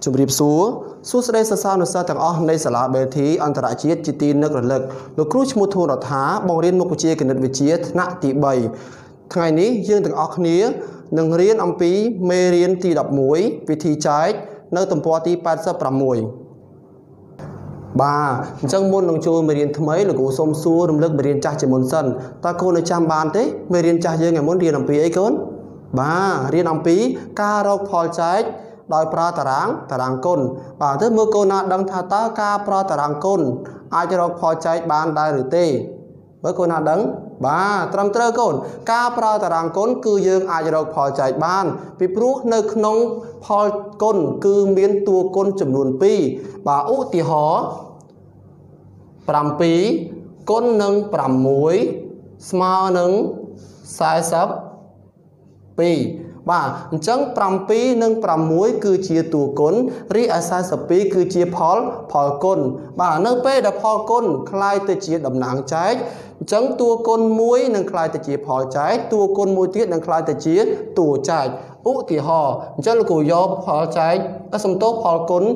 ជំរាបសួរសួស្តីសិស្សានុសិស្សទាំងអស់នៃសាលាបេធីអន្តរជាតិជាទីនឹករលឹកលោកគ្រូឈ្មោះធូនរដ្ឋាបង្រៀនមុខវិជ្ជាគណិតវិទ្យាថ្នាក់ទី3ថ្ងៃនេះយើងទាំងអស់គ្នានឹងរៀនអំពីមេរៀនទី11វិធីចែកនៅទំព័រទី86បាទអញ្ចឹងមុននឹងចូលមេរៀនថ្មីលោកគ្រូសូមសួររំលឹកមេរៀនចាស់ជាមុនសិនតើកូននៅចាំបានទេមេរៀនចាស់យើងឯមុនរៀនអំពីអីកូនបាទរៀនអំពីការរកផលចែកដោយប្រើតារាងគុណបាទទៅមើលកូនណាដឹងថាតើការប្រើតារាងគុណអាចរកផលចែកបានដែរឬទេមើលកូនណាដឹងបាទត្រឹមត្រូវកូនការប្រើតារាងគុណគឺយើងអាចរកផលចែកបានពីព្រោះនៅក្នុងផលគុណគឺមានតួគុណចំនួន2បាទឧទាហរណ៍7គុណនឹង6ស្មើនឹង42បាទអញ្ចឹង7និង6គឺជាតួគុណរីឯ42គឺជាផលគុណបាទនៅពេលដែលផលគុណคล้ายទៅជាតំណាងចែកអញ្ចឹងតួគុណមួយនឹងคล้ายទៅជាផលចែកតួគុណមួយទៀតនឹងคล้ายទៅជាតួចែកឧទាហរណ៍អញ្ចឹងលោកគ្រូយកផលចែកសំទោសផលគុណ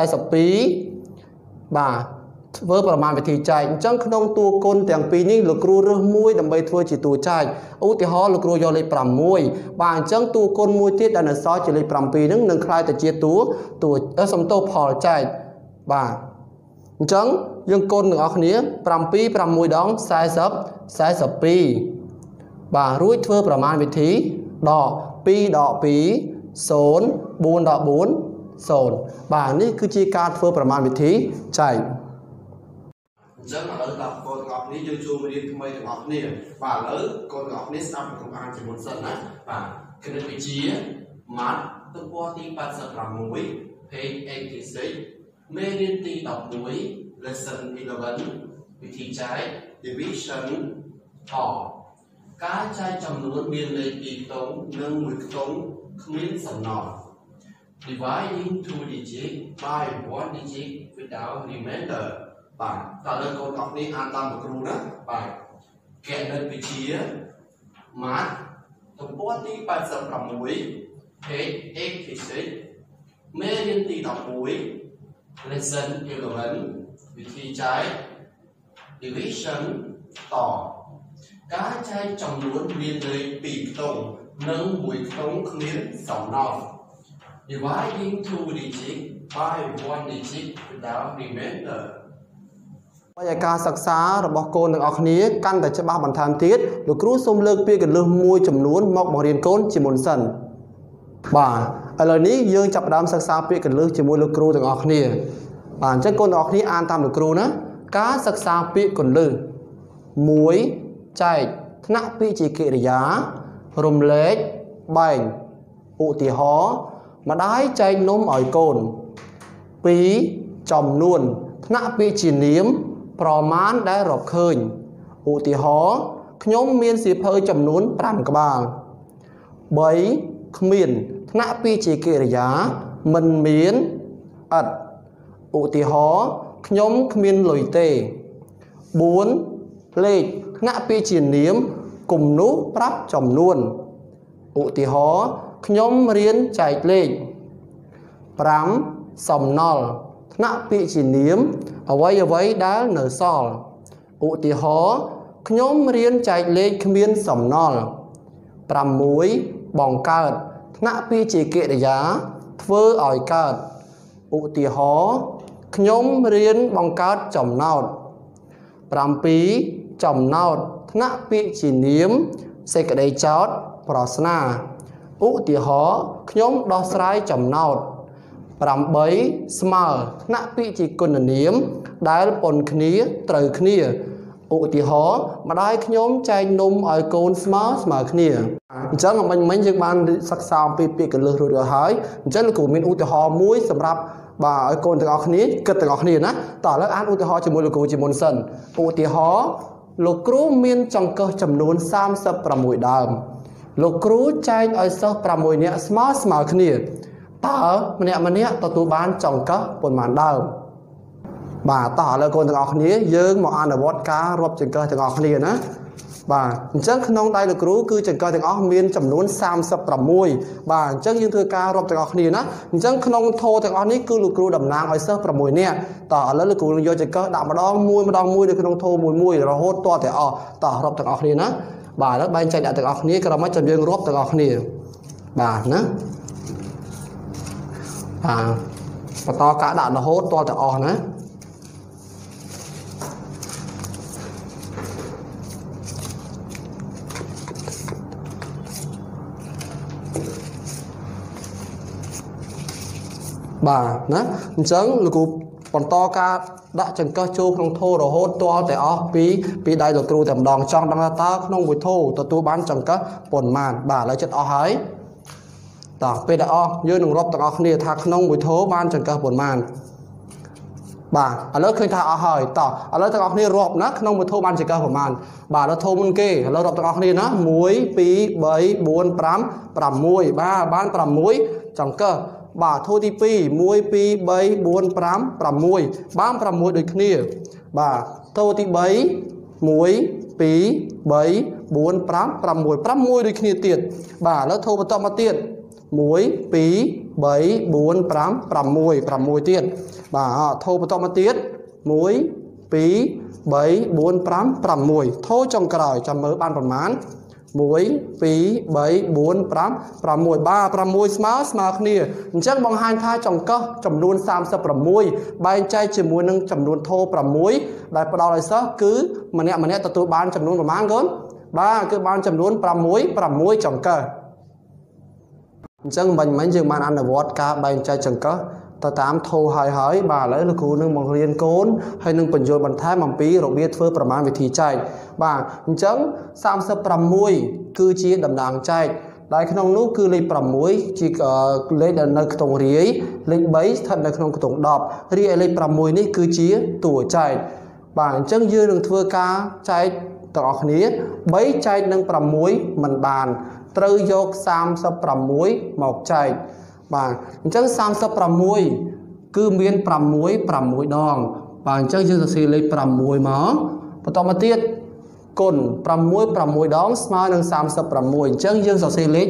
42បាទធ្វើប្រមាណវិធីចែកអញ្ចឹងក្នុងតួគុណទាំងពីរនេះលោកគ្រូរើសមួយដើម្បីធ្វើជាតួចែកឧទាហរណ៍លោកគ្រូយកលេខ6បាទអញ្ចឹងតួគុណមួយទៀតដែលនៅសល់ជាលេខ7ហ្នឹងនឹងคล้ายទៅជាតួសំទោសផលចែកបាទអញ្ចឹងយើងគុណទាំងអស់គ្នា7 6ដង40 42បាទរួចធ្វើប្រមាណវិធីដក2ដក2 0 4ដក4 0បាទនេះគឺជាការធ្វើប្រមាណវិធីចែកអញ្ចឹងឥឡូវដល់កូនទាំងអស់គ្នាយើងចូលរៀនថ្មីទាំងអស់គ្នាបាទឥឡូវកូនទាំងអស់គ្នាស្ដាប់ប្រអានជាមុនសិនណាបាទគណិតវិទ្យាម៉ាត់ទំព័រទី86 page 86មេរៀនទី11 lesson 11វិធីចែក division តការចែកចំនួនមានលេខ2ខ្ទង់និង1ខ្ទង់គ្មានសំណល់ dividing two digits by one digit without remainderបាទតើលើកូនទាំងអស់គ្នាអានតាមលោកគ្រូណាបាទគណិតវិទ្យាម៉ាត់ទំព័រទី86 page 86មេរៀនទី11 lesson 11វិធីចែក division តការចែកចំនួនមានលេខ2ខ្ទង់និង1ខ្ទង់គ្មានសំណល់ dividing two digits by one digit without remainderហើយការសិក្សារបស់កូនទាំងអស់គ្នាកាន់តែច្បាស់បន្ថែមទៀតលោកគ្រូសូមលើកពាក្យកន្លឹះមួយចំនួនមកបង្រៀនកូនជាមុនសិនបាទឥឡូវនេះយើងចាប់ផ្ដើមសិក្សាពាក្យកន្លឹះជាមួយលោកគ្រូទាំងអស់គ្នាបាទអញ្ចឹងកូនទាំងអស់គ្នាអានតាមលោកគ្រូណាការសិក្សាពាក្យកន្លឹះ1ចែកថ្នាក់ពាក្យជាកិរិយារំលែកបែងឧទាហរណ៍ម្ដាយចែកនំឲ្យកូន2ចំនួនថ្នាក់ពាក្យជានាមប្រមាណដែលរកឃើញឧទាហរណ៍ខ្ញុំមានសៀវភៅចំនួន5ក្បាល3គ្មានថ្នាក់ពាក្យជាកិរិយាមិនមានឥតឧទាហរណ៍ខ្ញុំគ្មានលុយទេ4លេខថ្នាក់ពាក្យជានាមគំនូសប្រាប់ចំនួនឧទាហរណ៍ខ្ញុំរៀនចែកលេខ5សំណល់ថ្នាក់ពាក្យជានាមអ្វីដែលនៅសល់ឧទាហរណ៍ខ្ញុំរៀនចែកលេខគ្មានសំណល់6បង្កើតថ្នាក់ពាក្យជាកិរិយាធ្វើឲ្យកើតឧទាហរណ៍ខ្ញុំរៀនបង្កើតចំណោទ7ចំណោទថ្នាក់ពាក្យជានាមសេចក្តីចោទប្រស្នាឧទាហរណ៍ខ្ញុំដោះស្រាយចំណោទ8ស្មើថ្នាក់ពាក្យជាគុណនាមដែលប៉ុនគ្នាត្រូវគ្នាឧទាហរណ៍ម្ដាយខ្ញុំចែកនំឲ្យកូនស្មើគ្នាអញ្ចឹងមិញយើងបានសិក្សាអំពីពាក្យកន្លឹះរួចរាល់ហើយអញ្ចឹងលោកគ្រូមានឧទាហរណ៍មួយសម្រាប់បាទឲ្យកូនទាំងអស់គ្នាគិតទាំងអស់គ្នាណាតោះឥឡូវអានឧទាហរណ៍ជាមួយលោកគ្រូជាមុនសិនឧទាហរណ៍លោកគ្រូមានចង្កឹះចំនួន36ដើមលោកគ្រូចែកឲ្យសិស្ស6នាក់ស្មើគ្នាតើម្នាក់ទទួលបានចង្កឹះប៉ុន្មានដើមបាទតោះឥឡូវកូនទាំងអស់គ្នាយើងមកអនុវត្តការរាប់ចង្កឹះទាំងអស់គ្នាណាបាទអញ្ចឹងក្នុងដៃលោកគ្រូគឺចង្កឹះទាំងអស់មានចំនួន36បាទអញ្ចឹងយើងធ្វើការរាប់ទាំងអស់គ្នាណាអញ្ចឹងក្នុងធរទាំងអស់នេះគឺលោកគ្រូតំណាងឲ្យសិស្ស6នាក់តោះឥឡូវលោកគ្រូយកចង្កឹះដាក់ម្ដងមួយនៅក្នុងធរមួយរហូតទាល់តែអស់តោះរាប់ទាំងអស់គ្នាណាបាទឥឡូវបែងចែកដាក់ទាំងអស់គ្នាក្រោយមកចាំយើងរាប់ទាំងអស់គ្នាបាទណាបន្តការដាក់រហូតទាល់តែអស់ណាបាទណាអញ្ចឹងលោកគ្រូបន្តការដាក់ចង្កឹះចូលក្នុងធររហូតទាល់តែអស់ពីដៃលោកគ្រូតែម្ដងចង់ដឹងថាតើក្នុងមួយធរទទួលបានចង្កឹះប៉ុន្មានបាទឥឡូវចិត្តអស់ហើយតោះពេលដែលអស់យើងនឹងរាប់ទាំងអស់គ្នាថាក្នុងមួយធរបានចង្កឹះប៉ុន្មានបាទឥឡូវឃើញថាអស់ហើយតោះឥឡូវទាំងអស់គ្នារាប់ណាក្នុងមួយធរបានចង្កឹះប៉ុន្មានបាទឥឡូវធរមុនគេឥឡូវរាប់ទាំងអស់គ្នាណា1 2 3 4 5 6បាទបាន6ចង្កឹះបាទធរទី2 1 2 3 4 5 6បាន6ដូចគ្នាបាទធរទី3 1 2 3 4 5 6 6ដូចគ្នាទៀតបាទឥឡូវធរបន្តមកទៀត1 2 3 4 5 6 6ទៀតបាទធរបន្តមកទៀត1 2 3 4 5 6ធរចុងក្រោយចាំមើលបានប្រមាណ1 2 3 4 5 6បាទ6ស្មើគ្នាអញ្ចឹងបង្ហាញថាចង្កឹះចំនួន36បែងចែកជាមួយនឹងចំនួនធរ6ដែលផ្ដល់ឲ្យសិស្សគឺម្នាក់ទទួលបានចំនួនប្រមាណកូនបាទគឺបានចំនួន6ចង្កឹះអញ្ចឹងមិញយើងបានអនុវត្តការបែងចែកចង្កឹះទៅតាមធរហើយបាទឥឡូវលោកគ្រូនឹងបង្រៀនកូនហើយនឹងបញ្យល់បន្ថែមអំពីរបៀបធ្វើប្រមាណវិធីចែកបាទអញ្ចឹង36គឺជាតំណាងចែកដែលក្នុងនោះគឺលេខ6ជាលេខដែលនៅក្នុងរាយលេខ3ស្ថិតនៅក្នុងខ្ទង់10រីឯលេខ6នេះគឺជាតួចែកបាទអញ្ចឹងយើងនឹងធ្វើការចែកទាំងអស់គ្នា3ចែកនឹង6មិនបានត្រូវយក36មកចែកបាទអញ្ចឹង36គឺមាន6ដងបាទអញ្ចឹងយើងសរសេរលេខ6មកបន្តមកទៀតគុណ6 ដងស្មើនឹង36អញ្ចឹងយើងសរសេរលេខ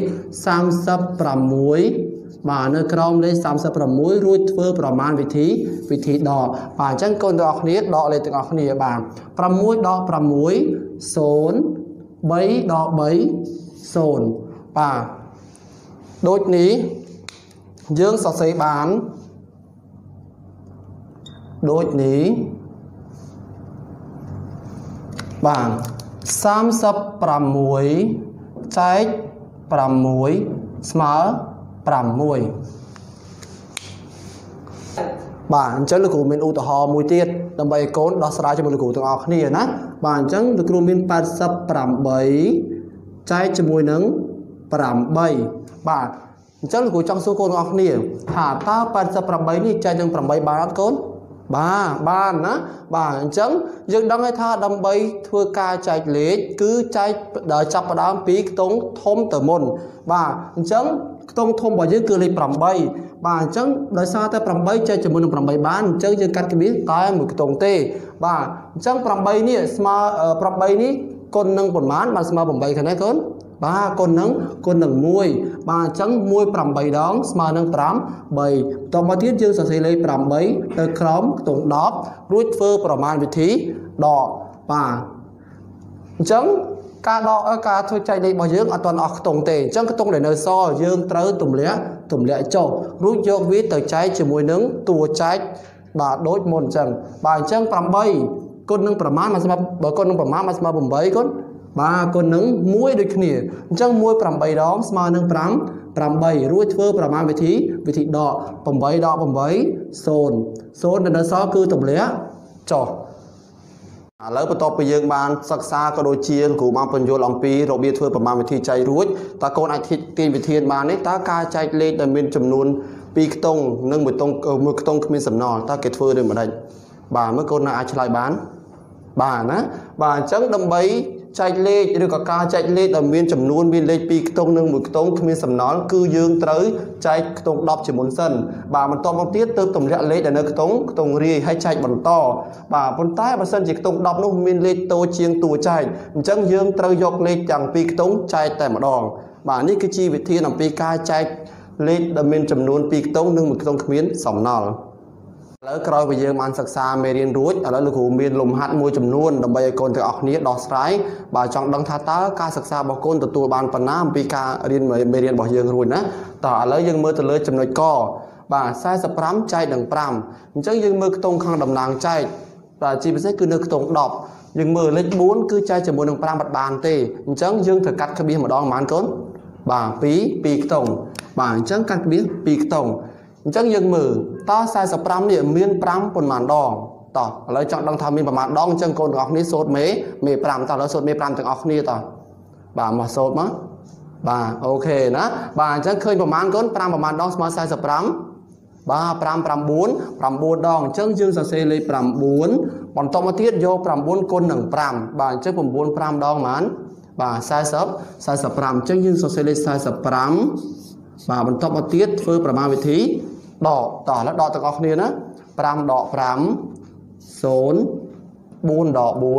36បាទនៅក្រោមលេខ36រួចធ្វើប្រមាណវិធីដកបាទអញ្ចឹងកូនទាំងអស់គ្នាដកលេខទាំងអស់គ្នាបាទ6ដក6 0 3ដក3 0បាទដូចនេះយើងសរសេរបានដូចនេះបាទ36ចែក6ស្មើ6បាទអញ្ចឹងលោកគ្រូមានឧទាហរណ៍មួយទៀតដើម្បីឲ្យកូនដោះស្រាយជាមួយលោកគ្រូទាំងអស់គ្នាណាបាទអញ្ចឹងលោកគ្រូមាន88ចែកជាមួយនឹង8បាទអញ្ចឹងលោកគ្រូចង់សួរកូនទាំងអស់គ្នាថាតើ88នេះចែកនឹង8បានអត់កូនបានណាបាទអញ្ចឹងយើងដឹងហើយថាដើម្បីធ្វើការចែកលេខគឺចែកដល់ចាប់ផ្ដើមពីខ្ទង់ធំទៅមុនបាទអញ្ចឹងខ្ទង់ធំរបស់យើងគឺលេខ8បាទអញ្ចឹងដោយសារតែ8ចែកជាមួយនឹង8បានអញ្ចឹងយើងកាត់គម្លាតតែមួយខ្ទង់ទេបាទអញ្ចឹង8នេះស្មើ8នេះគុណនឹងប៉ុន្មានបានស្មើ8ខាងនេះកូនបាទគុណនឹង1បាទអញ្ចឹង1 8ដងស្មើនឹង8បន្តមកទៀតយើងសរសេរលេខ8ទៅក្រោមខ្ទង់10រួចធ្វើប្រមាណវិធីដកបាទអញ្ចឹងការធ្វើចែកលេខរបស់យើងអត់ទាន់អស់ខ្ទង់ទេអញ្ចឹងខ្ទង់ដែលនៅសល់យើងត្រូវទម្លាក់ចុះរួចយកវាទៅចែកជាមួយនឹងតួចែកបាទដូចមុនអញ្ចឹងបាទអញ្ចឹង8គុណនឹងប្រមាណមកស្មើបើគុណនឹងប្រមាណមកស្មើ8គុណបាទគុណនឹង1ដូចគ្នាអញ្ចឹង1 8ដងស្មើនឹង8រួចធ្វើប្រមាណវិធីដក8ដក8 0ដែលនៅសល់គឺទម្លាក់ចុះឥឡូវបន្ទាប់ពីយើងបានសិក្សាក៏ដូចជាគ្រូបានបញ្យល់អំពីរបៀបធ្វើប្រមាណវិធីចែករួចតើកូនអាចទាញវិធានបានទេតើការចែកលេខដែលមានចំនួន2ខ្ទង់និងមួយខ្ទង់គ្មានសំណល់តើគេធ្វើដូចម្ដេចបាទមើលកូនណាអាចឆ្លើយបានបាទណាបាទអញ្ចឹងដើម្បីចែកលេខឬក៏ការចែកលេខដែលមានចំនួនមានលេខ2ខ្ទង់និង1ខ្ទង់គ្មានសំណល់គឺយើងត្រូវចែកខ្ទង់10ជាមុនសិនបាទបន្ទាប់មកទៀតទើបទម្លាក់លេខដែលនៅខ្ទង់រាយហើយចែកបន្តបាទប៉ុន្តែបើសិនជាខ្ទង់10នោះមានលេខតូចជាងតួចែកអញ្ចឹងយើងត្រូវយកលេខទាំង2ខ្ទង់ចែកតែម្ដងបាទនេះគឺជាវិធីអំពីការចែកលេខដែលមានចំនួន2ខ្ទង់និង1ខ្ទង់គ្មានសំណល់ឥឡូវក្រោយពីយើងបានសិក្សាមេរៀនរួចឥឡូវលោកគ្រូមានលំហាត់មួយចំនួនដើម្បីឲ្យកូនទាំងអស់គ្នាដោះស្រាយបាទចង់ដឹងថាតើការសិក្សារបស់កូនទទួលបានប៉ុណ្ណាអំពីការរៀនមេរៀនរបស់យើងរួចណាតើឥឡូវយើងមើលទៅលើចំណុចកបាទ45ចែកនឹង5អញ្ចឹងយើងមើលខ្ទង់ខាងតំណាងចែកបាទជាពិសេសគឺនៅខ្ទង់10យើងមើលលេខ4គឺចែកជាមួយនឹង5បានទេអញ្ចឹងយើងត្រូវកាត់ក្បៀសម្ដងប៉ុន្មានកូនបាទ2ខ្ទង់បាទអញ្ចឹងកាត់ក្បៀស2ខ្ទង់អញ្ចឹងយើងមើលតើ45នេះមាន5ប៉ុន្មានដងតោះឥឡូវចង់ដឹងថាមានប្រមាណដងអញ្ចឹងកូនទាំងអស់គ្នាសូត្រមេ5តោះឥឡូវសូត្រមេ5ទាំងអស់គ្នាតោះបាទមកសូត្រមកបាទអូខេណាបាទអញ្ចឹងឃើញប្រមាណកូន5ប្រមាណដងស្មើ45បាទ5 9ដងអញ្ចឹងយើងសរសេរលេខ9បន្តមកទៀតយក9គុណនឹង5បាទអញ្ចឹង9 5ដងប៉ុន្មានបាទ45អញ្ចឹងយើងសរសេរលេខ45បាទបន្តមកទៀតធ្វើប្រមាណវិធីដកតោះឥឡូវដកទាំងអស់គ្នាណា5ដក5 0 4ដក4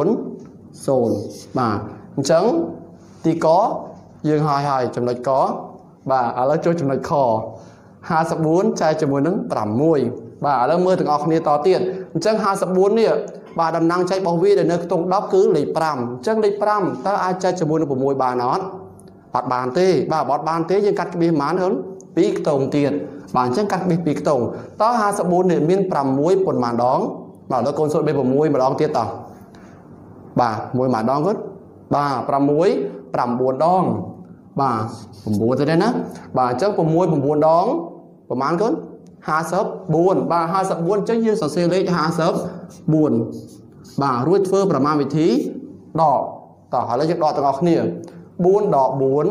0បាទអញ្ចឹងទីកយើងហើយចំណុចកបាទឥឡូវចូលចំណុចខ54ចែកជាមួយនឹង6បាទឥឡូវមើលទាំងអស់គ្នាតទៀតអញ្ចឹង54នេះបាទតំណាងចែករបស់វាដែលនៅខ្ទង់10គឺលេខ5អញ្ចឹងលេខ5តើអាចចែកជាមួយនឹង6បានអត់អត់បានទេបាទអត់បានទេយើងកាត់ក្បៀសប៉ុន្មានហ្នឹង2ខ្ទង់ទៀតបាទអញ្ចឹងកាត់ក្បៀស2ខ្ទង់តើ54នេះមាន6ប៉ុន្មានដងបាទឥឡូវកូនសូត្រ6ម្ដងទៀតតោះបាទ1ម្ដងគាត់បាទ6 9ដងបាទ9ទៅដែរណាបាទអញ្ចឹង6 9ដងប្រហែលកូន54បាទ54អញ្ចឹងយើងសរសេរលេខ54បាទរួចធ្វើប្រមាណវិធីដកតោះឥឡូវយើងដកទាំងអស់គ្នា4ដក4 0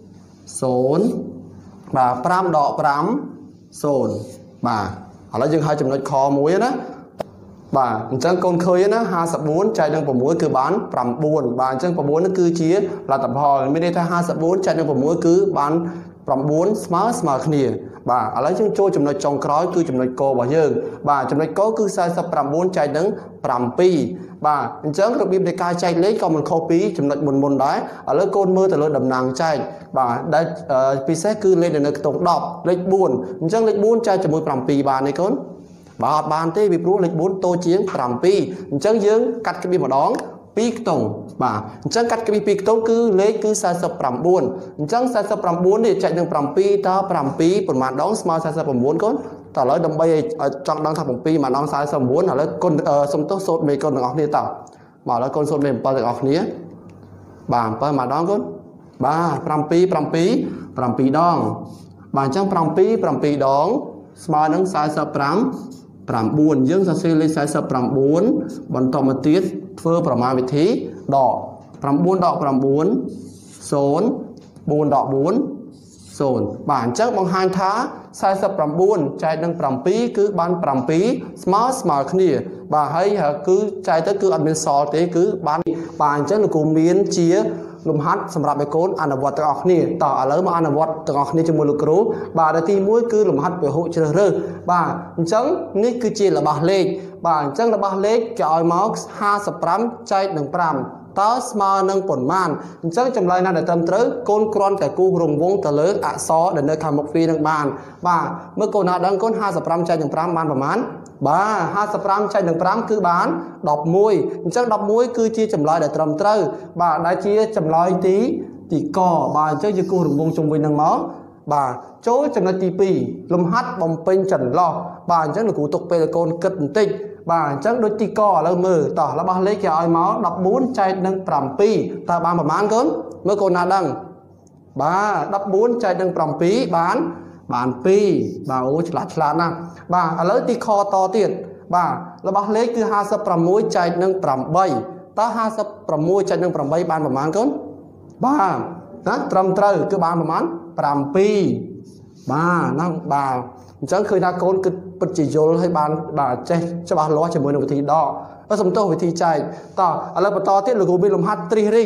បាទ5ដក5 0បាទឥឡូវយើងឲ្យចំណុចខមួយណាបាទអញ្ចឹងកូនឃើញណា54ចែកនឹង6គឺបាន9បាទអញ្ចឹង9នេះគឺជាលទ្ធផលមានន័យថា54ចែកនឹង6គឺបាន9ស្មើគ្នាបាទឥឡូវយើងចូលចំណុចចុងក្រោយគឺចំណុចករបស់យើងបាទចំណុចកគឺ49ចែកនឹង7បាទអញ្ចឹងរបៀបនៃការចែកលេខក៏មិនខុសពីចំណុចមុនដែរឥឡូវកូនមើលទៅលើតំណាងចែកបាទដែលពិសេសគឺលេខនៅខ្ទង់10លេខ4អញ្ចឹងលេខ4ចែកជាមួយ7បានទេកូនបាទអត់បានទេពីព្រោះលេខ4តូចជាង7អញ្ចឹងយើងកាត់ក្បៀសម្ដង2ខ្ទង់បាទអញ្ចឹងកាត់ក្បៀស2ខ្ទង់គឺលេខគឺ49អញ្ចឹង49នេះចែកនឹង7តើ7ប៉ុន្មានដងស្មើ49កូនតើឥឡូវដើម្បីឲ្យចង់ដឹងថា7ប៉ុន្មានដង49ឥឡូវកូនសុំទោសសូត្រមេកូនទាំងអស់គ្នាតើបាទឥឡូវកូនសូត្រមេ7ទាំងអស់គ្នាបាទ7ប៉ុន្មានដងកូនបាទ7 7 7ដងបាទអញ្ចឹង7 7ដងស្មើនឹង45 9យើងសរសេរលេខ49បន្តមកទៀតធ្វើប្រមាណវិធីដក9ដក9 0 4ដក4 0បាទអញ្ចឹងបង្ហាញថា49ចែកនឹង7គឺបាន7ស្មើគ្នាបាទហើយគឺចែកទៅគឺអត់មានសល់ទេគឺបានបាទអញ្ចឹងលោកគ្រូមានជាលំហាត់សម្រាប់ឲ្យកូនអនុវត្តទាំងអស់គ្នាតោះឥឡូវមកអនុវត្តទាំងអស់គ្នាជាមួយលោកគ្រូបាទទី1គឺលំហាត់ពហុជ្រើសរើសបាទអញ្ចឹងនេះគឺជារបស់លេខបាទអញ្ចឹងរបស់លេខគេឲ្យមក55ចែកនឹង5តើស្មើនឹងប៉ុន្មានអញ្ចឹងចម្លើយណាដែលត្រឹមត្រូវកូនគ្រាន់តែគូសរង្វង់ទៅលើអក្សរដែលនៅខាងមុខវានឹងបានបាទមើលកូនណាដឹងកូន55ចែកនឹង5បានប្រមាណបាទ55ចែកនឹង5គឺបាន11អញ្ចឹង11គឺជាចម្លើយដែលត្រឹមត្រូវបាទដែលជាចម្លើយទីកបាទអញ្ចឹងយើងគូសរង្វង់ជុំវិញនឹងមកបាទចូលចំណុចទី2លំហាត់បំពេញចន្លោះបាទអញ្ចឹងលោកគ្រូទុកពេលឲ្យកូនគិតបន្តិចបាទអញ្ចឹងដូចទីកឥឡូវមើលតោះរបស់លេខគេឲ្យមក14ចែកនឹង7តើបានប្រមាណកូនមើលកូនណាដឹងបាទ14ចែកនឹង7បាន2បាទអូឆ្លាតណាស់បាទឥឡូវទីខតទៀតបាទរបស់លេខគឺ56ចែកនឹង8តើ56ចែកនឹង8បានប្រមាណកូនបាទណាត្រឹមត្រូវគឺបានប្រមាណ7បាទហ្នឹងបាទអញ្ចឹងឃើញថាកូនគិតពិតជាយល់ឲ្យបានបាទចេះច្បាស់លាស់ជាមួយនឹងវិធីដកសំទោសវិធីចែកតោះឥឡូវបន្តទៀតលោកគ្រូមានលំហាត់ត្រិះរិះ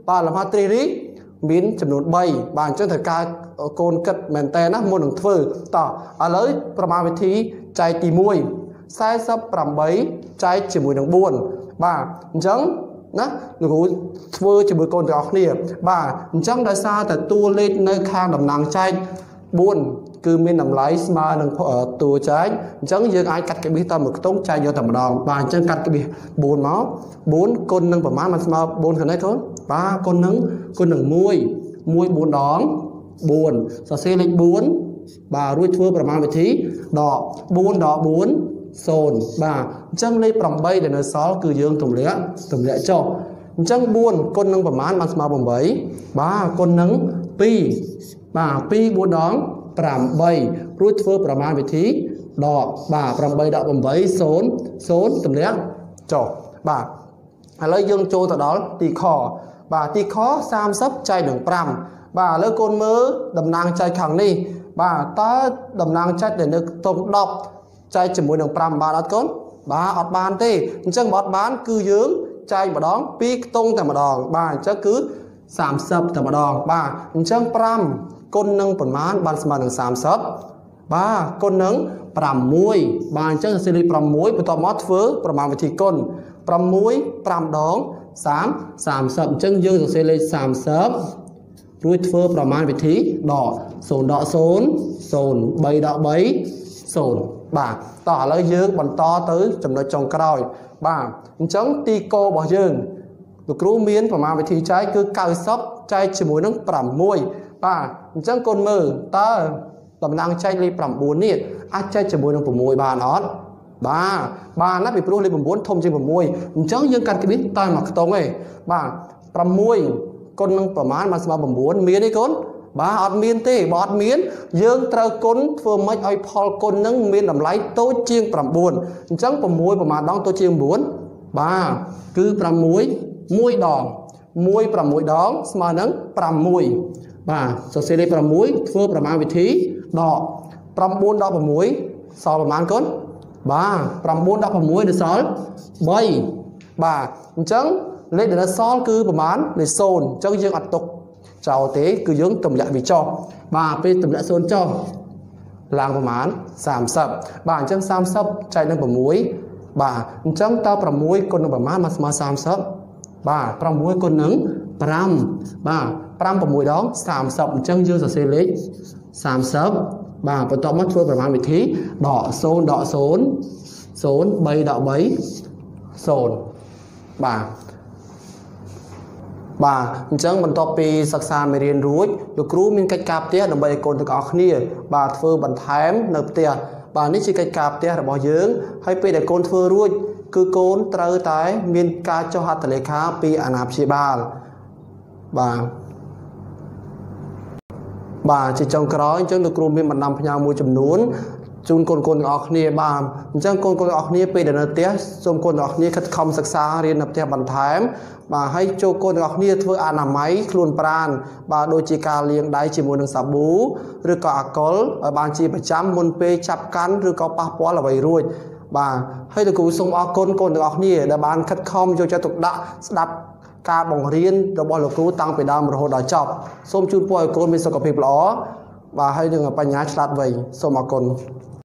bà làm hạt tri rí miến chấm nốt bay bà chân thật ca côn cất mền tè nát môn đường phơi tỏ ở lướiประมาณวิธีใจตีมวยใช้ซับปรำใบใจchỉ mùi đường buồn bà chẳngนะกูเฟื่อจะมือโกนจะออกเนี่ยบ่าจังได้ซาแต่ตัวเล็กในข้างดำนางใจบุญคือมีน้ำไหลมาหนึ่งตัวใจจังยังไอ้กัดกระบี่ตามหมึกต้งใจโยธรรมดองบ่าจังกัดกระบี่บุญมั้งบุญคนหนึ่งประมาณมันมาบุญขนาดไหนคนบ่าคนหนึ่งมวยบุญดองบุญสเสเล็กบุญบ่ารุ่ยเฟื่อประมาณวิธีดอกบุญโซนบ่าจังเลยปรำใบเดี๋ยวในซอคือยืงตุ่มเลี้ยจบจังบุญคนหนึ่งประมาณมันมาบ่มใบบ่าคนหนึ่งปีบ่าปีบุญดองปรำใบรุ่ยเฟื่อประมาณวิธีดอกบ่าปรำใบดอกบ่มใบโซนตุ่มเลี้ยจบบ่าอะไรยืงโจต่อดอกตีคอบ่าตีคอสามซับใจหนึ่งปรำบ่าแล้วคนมือดำนางใจขังนี่บ่าตาดำนางใจเดี๋ยวนึกตรงดอกใจจมูกหนึ่งปรำบาทอัดก้นบ่าอัดบานตีจังบอดบานคือยืงใจมาดองปีกตรงแต่มาดองบ่าจะคือสามซับแต่มาดองบ่าจังปรำก้นหนึ่งผลม้านบานสมาหนึ่งสามซับบ่าก้นหนึ่งปรำมวยบ่าจังสิริปรำมวยไปต่อมอดเฟือประมาณวิธีก้นปรำมวยปรำดองสามซับจังยืงสิริสามซับรุ่ยเฟือประมาณวิธีดอกโซนใบดอกใบโซนบ่าต่อแล้วยืงบรรต่อtớiจำนวนจงกรอยบ่าจังตีโกบ่ยืงลูกครูเมียนประมาณวิธีใช้คือเกาซับใจจมูกนั่งปรำมวยบ่าจังคนมือตาลำนางใจรีปรำบุญนี่อาจใจจมูกนั่งปรำมวยบ่าน็อตบ่านับไปปลุกรีปรำบุญทมจริงปรำมวยจังยังการกินตายหมักตรงไงบ่าปรำมวยคนนั่งประมาณมาสมาปรำบุญเมียนี่คนบ่าอดเมียนตีบอดเมียนยืงตระก้นเฟื่องไม่ไอพอลก้นนั่งเมียนลำไหลโตเชียงปรำบุญจังปรำมวยประมาณดองโตเชียงบุญบ่าคือปรำมวยดองมวยปรำมวยดองสมานั่งปรำมวยบ่าสเสรีปรำมวยเฟื่องประมาณวิธีดอกปรำบุญดอกปรำมวยสอประมาณก้นบ่าปรำบุญดอกปรำมวยเดือดสอใบบ่าจังเล็กเดือดสอคือประมาณในโซนจังยืงอัดตกเจ้าเต๋คือยืงตุ่มยาวิจอบ่าไปตุ่มยาโซนจ้อลางประมาณสามซับบ่าจังสามซับใจนั่งประมวยบ่าจังตาประมวยคนนั่งประมาณมาสามซับบ่าประมวยคนหนึ่งปรำบ่าปรำประมวยดองสามซับจังยืงเสรีสามซับบ่าประตอมัดเฟื่อประมาณวิธีดอกโซนใบดอกใบโซนบ่าจังบรรทบปีศึกษาไม่เรียนรู้ลูกครูมีการกาบเตี้ยดำใบโกนตะกอกนี่บ่าเฟื่อบันท้ายเนบเตี้ยบ่านี่คือการกาบเตี้ยระบยืงให้ไปแต่โกนเฟื่อรู้คือโกนตราตายมีการเจ้าหัตถเลขาปีอนาพิบาลบ่าจิตจงกร้อยจังลูกครูมีมันนำพญามวยจำนวนจุนคนออกนี่บ่าจังคนออกนี่ไปเดินเตี้ยสมคนออกนี่คัดคำศึกษาเรียนนับเตี้ยบันท้ายบ่าให้โจคนออกนี่เพื่ออนามัยคลุนปราณบ่าโดยจีการเลี้ยงได้จีมวยหนึ่งสาบูหรือก็อักกอลบางจีประจำมนเปจับกันหรือก็ปะปอละไว้รุ่ยบ่าให้ตะกูส่งออกคนออกนี่เดบานคัดคำโจจะตกดะดับการบ่งเรียนระบบลูกครูตั้งไปดามระหดจบส้มจุนป่วยคนมีสกปรกหล่อบ่าให้ดึงปัญญาฉลาดไว้ส้มออกคน